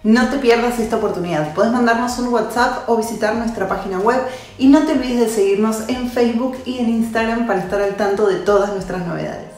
No te pierdas esta oportunidad. Puedes mandarnos un WhatsApp o visitar nuestra página web y no te olvides de seguirnos en Facebook y en Instagram para estar al tanto de todas nuestras novedades.